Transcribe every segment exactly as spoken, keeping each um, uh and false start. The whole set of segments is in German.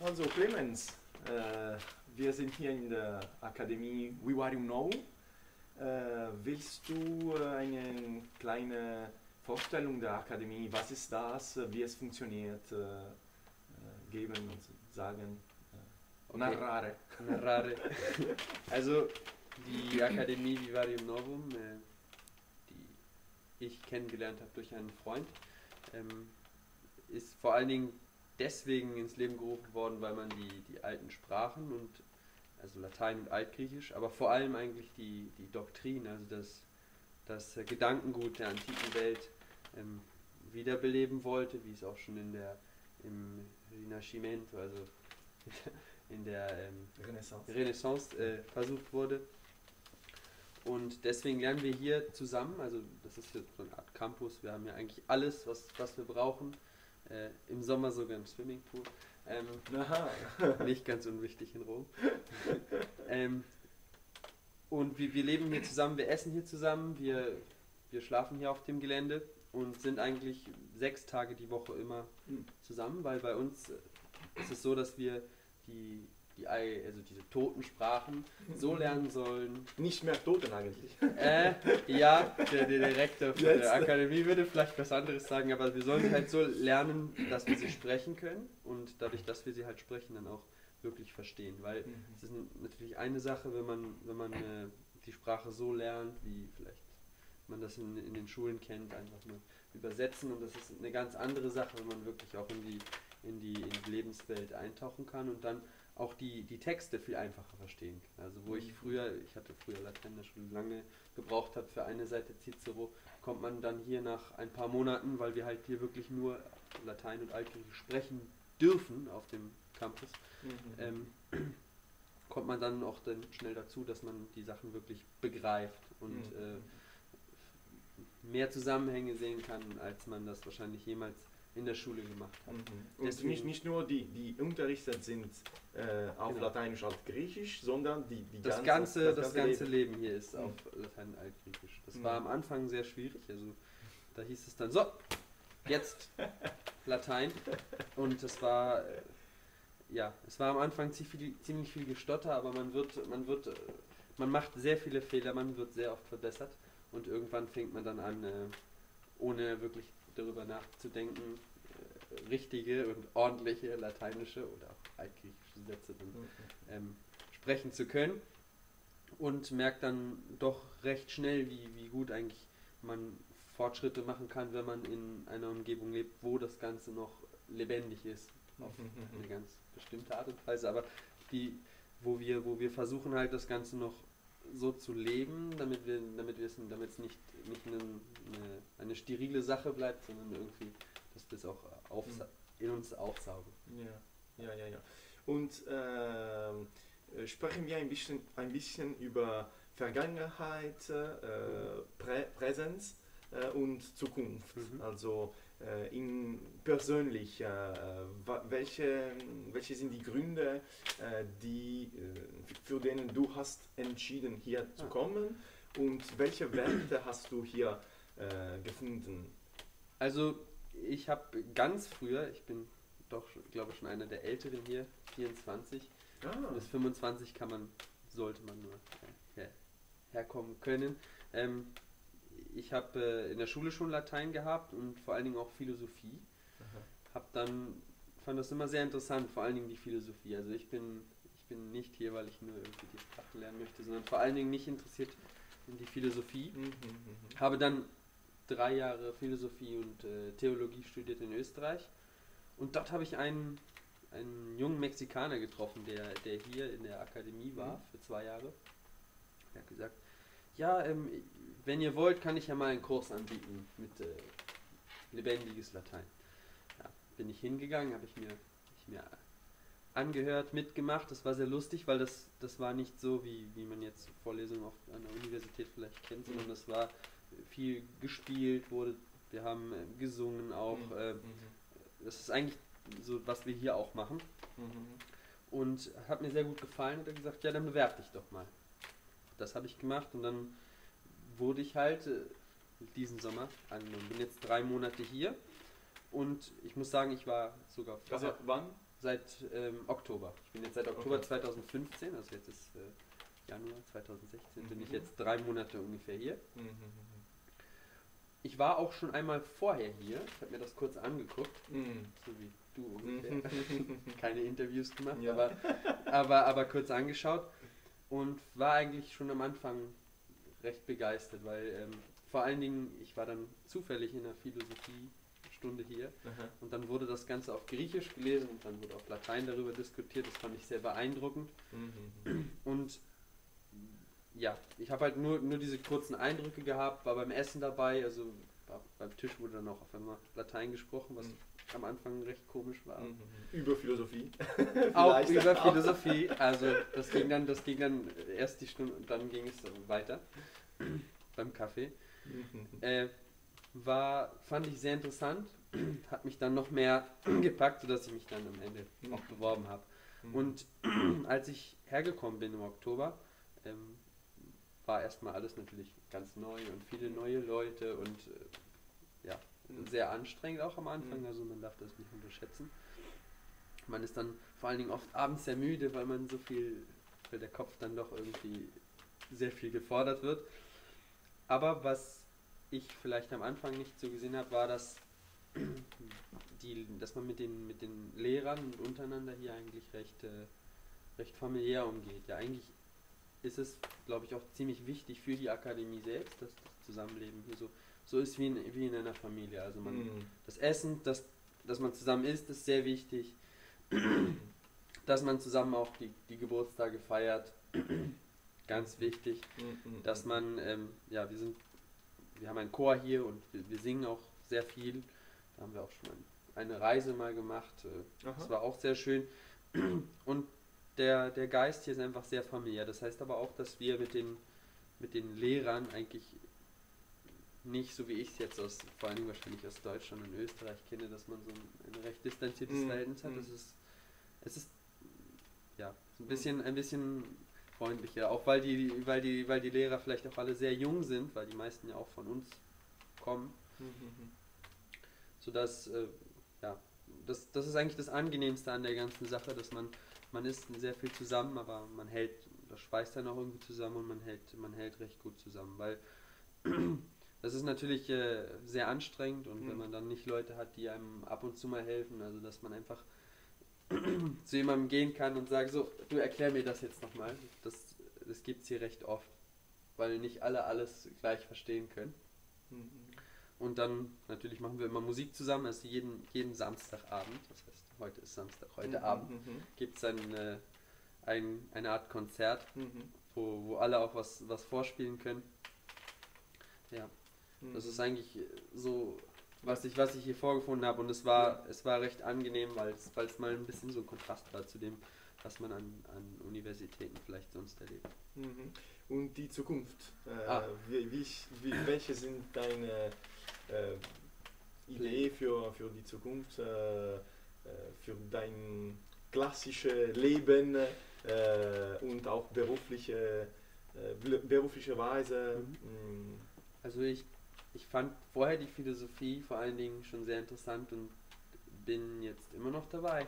Also Clemens, äh, wir sind hier in der Akademie Vivarium Novum. Äh, willst du äh, eine kleine Vorstellung der Akademie, was ist das, äh, wie es funktioniert, äh, äh, geben und sagen? Äh, Okay. Narrare. Narrare. Also die Akademie Vivarium Novum, äh, die ich kennengelernt habe durch einen Freund, ähm, ist vor allen Dingen deswegen ins Leben gerufen worden, weil man die, die alten Sprachen und also Latein und Altgriechisch, aber vor allem eigentlich die, die Doktrin, also das, das Gedankengut der antiken Welt ähm, wiederbeleben wollte, wie es auch schon in der im Rinascimento, also in der ähm, Renaissance, Renaissance äh, versucht wurde. Und deswegen lernen wir hier zusammen, also das ist jetzt so eine Art Campus, wir haben ja eigentlich alles, was, was wir brauchen, äh, im Sommer sogar im Swimmingpool. Ähm, Aha. nicht ganz unwichtig in Rom. ähm, und wir, wir leben hier zusammen, wir essen hier zusammen, wir, wir schlafen hier auf dem Gelände und sind eigentlich sechs Tage die Woche immer zusammen, weil bei uns ist es so, dass wir die, die also diese toten Sprachen so lernen sollen. Nicht mehr Toten eigentlich. Äh, ja, der, der Direktor von Jetzt. der Akademie würde vielleicht was anderes sagen, aber wir sollen halt so lernen, dass wir sie sprechen können und dadurch, dass wir sie halt sprechen, dann auch wirklich verstehen. Weil Mhm. es ist natürlich eine Sache, wenn man, wenn man äh, die Sprache so lernt, wie vielleicht man das in, in den Schulen kennt, einfach nur übersetzen, und das ist eine ganz andere Sache, wenn man wirklich auch in die, in die, in die Lebenswelt eintauchen kann und dann auch die, die Texte viel einfacher verstehen kann. Also wo ich früher, ich hatte früher Latein in der Schule lange gebraucht habe für eine Seite Cicero, kommt man dann hier nach ein paar Monaten, weil wir halt hier wirklich nur Latein und Altgriechisch sprechen dürfen auf dem Campus, Mhm. ähm, kommt man dann auch dann schnell dazu, dass man die Sachen wirklich begreift und Mhm. äh, mehr Zusammenhänge sehen kann, als man das wahrscheinlich jemals in der Schule gemacht hat. Mhm. Und Deswegen- nicht, nicht nur die, die unterrichtet sind äh, auf Genau. Lateinisch und Griechisch, sondern die, die Das ganze, ganze, das ganze Leben. Leben hier ist Mhm. auf Latein und Altgriechisch. Das Mhm. war am Anfang sehr schwierig, also da hieß es dann so, jetzt Latein, und das war, äh, ja, es war am Anfang ziemlich viel, ziemlich viel Gestotter, aber man wird, man wird, äh, man macht sehr viele Fehler, man wird sehr oft verbessert und irgendwann fängt man dann an, äh, ohne wirklich darüber nachzudenken, äh, richtige und ordentliche lateinische oder auch altgriechische Sätze dann Mhm. ähm, sprechen zu können und merkt dann doch recht schnell, wie, wie gut eigentlich man Fortschritte machen kann, wenn man in einer Umgebung lebt, wo das Ganze noch lebendig ist, auf Mhm. eine ganz bestimmte Art und Weise, aber die, wo wir, wo wir versuchen halt das Ganze noch so zu leben, damit wir, damit wir es, damit es nicht, nicht eine, eine, eine sterile Sache bleibt, sondern irgendwie, dass wir es auch aufsa- in uns aufsaugen. Ja, ja, ja, ja. Und ähm, äh, sprechen wir ein bisschen, ein bisschen über Vergangenheit, äh, Prä Präsenz äh, und Zukunft. Mhm. Also äh, in persönlich, äh, wa- welche, welche sind die Gründe, äh, die, äh, für denen du hast entschieden, hier zu Ah. kommen, und welche Werte hast du hier äh, gefunden? Also ich habe ganz früher, ich bin doch, glaube ich, schon einer der Älteren hier, vierundzwanzig, Ah, bis fünfundzwanzig kann man, sollte man nur äh, her, herkommen können. Ähm, ich habe äh, in der Schule schon Latein gehabt und vor allen Dingen auch Philosophie. aha. Hab dann, fand das immer sehr interessant, vor allen Dingen die Philosophie. Also ich bin, ich bin nicht hier, weil ich nur irgendwie die Sprachen lernen möchte, sondern vor allen Dingen nicht interessiert in die Philosophie. Mhm, mhm. Habe dann drei Jahre Philosophie und äh, Theologie studiert in Österreich. Und dort habe ich einen, einen jungen Mexikaner getroffen, der, der hier in der Akademie war für zwei Jahre. Er hat gesagt, ja, ähm, wenn ihr wollt, kann ich ja mal einen Kurs anbieten mit äh, lebendiges Latein. Ja, bin ich hingegangen, habe ich mir, ich mir angehört, mitgemacht. Das war sehr lustig, weil das, das war nicht so, wie, wie man jetzt Vorlesungen auf einer Universität vielleicht kennt, sondern das war viel gespielt, wurde, wir haben äh, gesungen auch. Mhm, Äh, mhm, das ist eigentlich so, was wir hier auch machen. mhm. Und hat mir sehr gut gefallen, hat er gesagt, ja, dann bewerb dich doch mal. Das habe ich gemacht und dann wurde ich halt äh, diesen Sommer angenommen. Bin jetzt drei Monate hier und ich muss sagen, ich war sogar Also vorher, wann seit ähm, Oktober. Ich bin jetzt seit Oktober okay. zweitausendfünfzehn, also jetzt ist äh, Januar zweitausendsechzehn, mhm. bin ich jetzt drei Monate ungefähr hier. Mhm. Ich war auch schon einmal vorher hier, ich habe mir das kurz angeguckt, mhm. so wie du ungefähr. Keine Interviews gemacht, ja. aber, aber, aber kurz angeschaut und war eigentlich schon am Anfang recht begeistert, weil ähm, vor allen Dingen, ich war dann zufällig in der Philosophiestunde hier Aha. und dann wurde das Ganze auf Griechisch gelesen und dann wurde auf Latein darüber diskutiert, das fand ich sehr beeindruckend. Mhm. Und ja, ich habe halt nur, nur diese kurzen Eindrücke gehabt, war beim Essen dabei, also war, beim Tisch wurde dann auch auf einmal Latein gesprochen, was mhm. am Anfang recht komisch war. Mhm. Über Philosophie. Auch über Philosophie, also das ging dann, das ging dann erst die Stunde und dann ging es weiter beim Kaffee. Mhm. Äh, war, fand ich sehr interessant, hat mich dann noch mehr gepackt, sodass ich mich dann am Ende mhm. auch beworben habe. Mhm. Und als ich hergekommen bin im Oktober, ähm, war erstmal alles natürlich ganz neu und viele neue Leute und äh, ja, mhm. sehr anstrengend auch am Anfang, mhm. also man darf das nicht unterschätzen. Man ist dann vor allen Dingen oft abends sehr müde, weil man so viel, weil der Kopf dann doch irgendwie sehr viel gefordert wird. Aber was ich vielleicht am Anfang nicht so gesehen habe, war, dass, die, dass man mit den, mit den Lehrern und untereinander hier eigentlich recht, äh, recht familiär umgeht. Ja, eigentlich ist es, glaube ich, auch ziemlich wichtig für die Akademie selbst, dass das Zusammenleben hier so, so ist wie in, wie in einer Familie. Also man, mhm. das Essen, das, dass man zusammen isst, ist sehr wichtig. Dass man zusammen auch die, die Geburtstage feiert, ganz wichtig. Mhm. Dass man, ähm, ja, wir sind, wir haben einen Chor hier und wir, wir singen auch sehr viel. Da haben wir auch schon ein, eine Reise mal gemacht. Aha. Das war auch sehr schön. Und Der, der Geist hier ist einfach sehr familiär. Das heißt aber auch, dass wir mit den, mit den Lehrern eigentlich nicht, so wie ich es jetzt aus, vor allem wahrscheinlich aus Deutschland und Österreich kenne, dass man so ein, ein recht distanziertes mm, Verhältnis hat. Mm. Das ist, es ist ja ein bisschen, ein bisschen freundlicher, auch weil die, weil die, weil die Lehrer vielleicht auch alle sehr jung sind, weil die meisten ja auch von uns kommen. Mm-hmm. Sodass, äh, ja, das, das ist eigentlich das Angenehmste an der ganzen Sache, dass man Man ist sehr viel zusammen, aber man hält, das schweißt dann auch irgendwie zusammen und man hält, man hält recht gut zusammen, weil das ist natürlich äh, sehr anstrengend und mhm. wenn man dann nicht Leute hat, die einem ab und zu mal helfen, also dass man einfach zu jemandem gehen kann und sagt, so, du erklär mir das jetzt nochmal, das, das gibt es hier recht oft, weil nicht alle alles gleich verstehen können. Mhm. Und dann, natürlich machen wir immer Musik zusammen, also jeden, jeden Samstagabend, das heißt, heute ist Samstag, heute mhm, Abend mhm. gibt es ein, äh, ein, eine Art Konzert, mhm. wo, wo alle auch was, was vorspielen können. Ja, mhm. das ist eigentlich so, was ich, was ich hier vorgefunden habe und es war, ja. es war recht angenehm, weil es mal ein bisschen so ein Kontrast war zu dem, was man an, an Universitäten vielleicht sonst erlebt. Mhm. Und die Zukunft, äh, ah. wie, wie, wie, welche sind deine äh, Ideen für, für die Zukunft? Äh, für dein klassisches Leben äh, und auch berufliche, äh, berufliche Weise. Mhm. Also ich, ich fand vorher die Philosophie vor allen Dingen schon sehr interessant und bin jetzt immer noch dabei.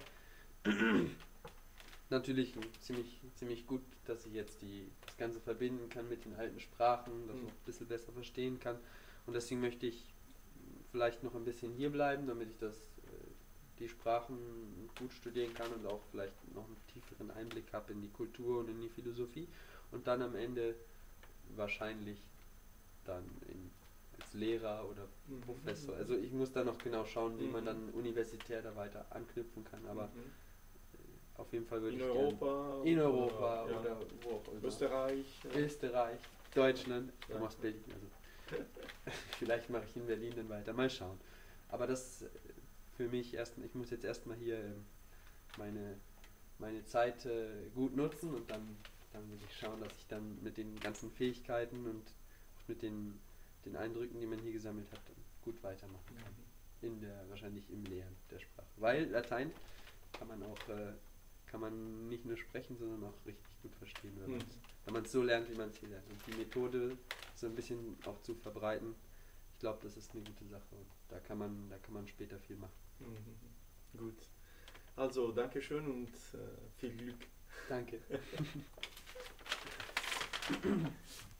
Natürlich ziemlich, ziemlich gut, dass ich jetzt die, das Ganze verbinden kann mit den alten Sprachen, das mhm. auch ein bisschen besser verstehen kann. Und deswegen möchte ich vielleicht noch ein bisschen hier bleiben, damit ich das die Sprachen gut studieren kann und auch vielleicht noch einen tieferen Einblick habe in die Kultur und in die Philosophie und dann am Ende wahrscheinlich dann in, als Lehrer oder mhm. Professor. Also ich muss da noch genau schauen, wie mhm. man dann universitär da weiter anknüpfen kann, aber mhm. auf jeden Fall würde in ich Europa in Europa oder, oder ja. wo auch immer. Österreich. Ja. Österreich, Deutschland, ja. aus Berlin. Also vielleicht mache ich in Berlin dann weiter, mal schauen. Aber das für mich erst, ich muss jetzt erstmal hier ähm, meine, meine Zeit äh, gut nutzen und dann, dann will ich schauen, dass ich dann mit den ganzen Fähigkeiten und mit den, den Eindrücken, die man hier gesammelt hat, dann gut weitermachen kann. Mhm. In der, wahrscheinlich im Lehren der Sprache. Weil Latein kann man auch, äh, kann man nicht nur sprechen, sondern auch richtig gut verstehen, wenn mhm. man es so lernt, wie man es hier lernt. Und die Methode so ein bisschen auch zu verbreiten, ich glaube, das ist eine gute Sache und da kann man, da kann man später viel machen. Mhm. Gut. Also, danke schön und äh, viel Glück. Danke.